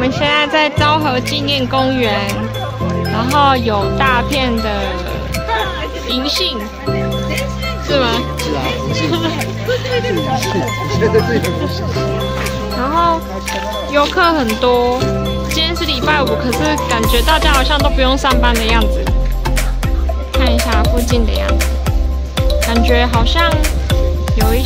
们现在在昭和纪念公园，然后有大片的银杏，是吗？ 是啊，银杏。现在这个不是。 然后游客很多，今天是礼拜五，可是感觉大家好像都不用上班的样子。看一下附近的样子，感觉好像有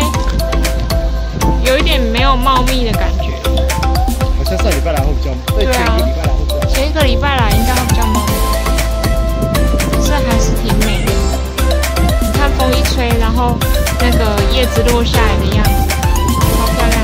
一点没有茂密的感觉。 好像上礼拜来会比较，对啊， 前一个礼拜来应该会比较茂密，可是还是挺美的。你看风一吹，然后那个叶子落下来的样子，好漂亮。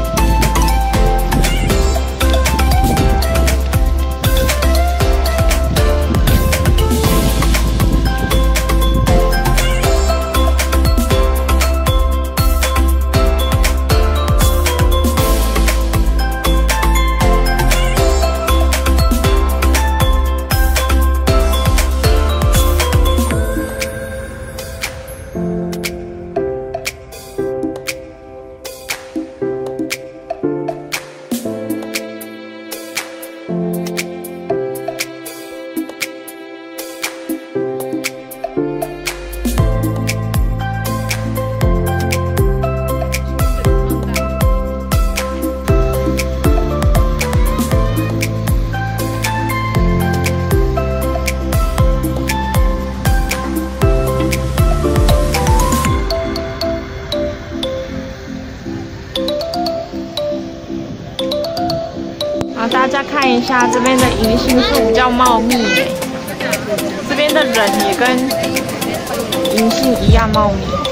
大家看一下这边的银杏树比较茂密耶，这边的人也跟银杏一样茂密。